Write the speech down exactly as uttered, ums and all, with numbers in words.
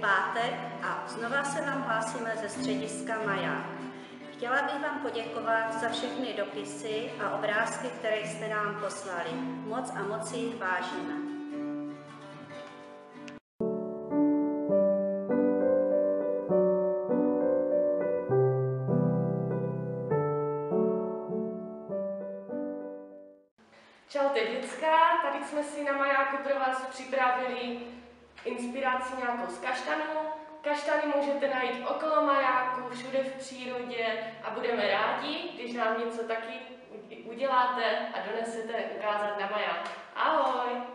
pátek a znova se vám hlásíme ze střediska Maják. Chtěla bych vám poděkovat za všechny dopisy a obrázky, které jste nám poslali. Moc a moc si jich vážíme. Čaute děcka, tady jsme si na Majáku pro vás připravili inspiraci nějakou z kaštanů. Kaštany můžete najít okolo Majáku, všude v přírodě a budeme rádi, když nám něco taky uděláte a donesete ukázat na Maják. Ahoj!